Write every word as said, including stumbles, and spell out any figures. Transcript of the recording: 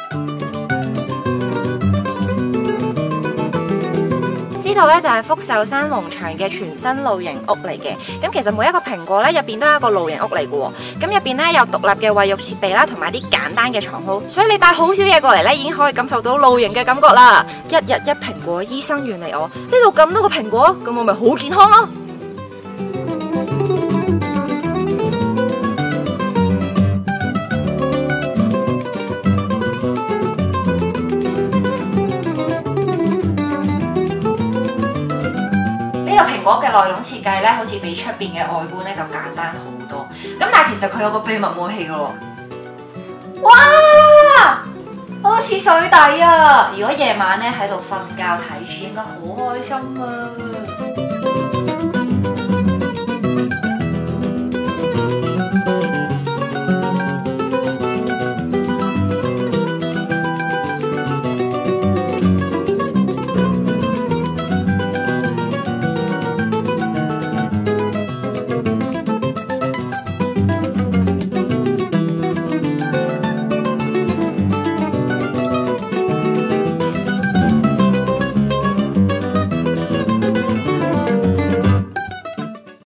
呢度咧就係福壽山農場嘅全新露營屋嚟嘅，咁其實每一個蘋果咧入邊都係一個露營屋嚟嘅喎，咁入邊咧有獨立嘅餵育設備啦，同埋啲簡單嘅床鋪，所以你帶好少嘢過嚟咧，已經可以感受到露營嘅感覺啦。一日一蘋果，醫生遠離我，呢度咁多個蘋果，咁我咪好健康咯。蘋果嘅內籠設計咧，好似比出邊嘅外觀咧就簡單好多。咁但係其實佢有個秘密武器嘅喎。哇！好似水底啊！如果夜晚咧喺度瞓覺睇住，應該好開心啊！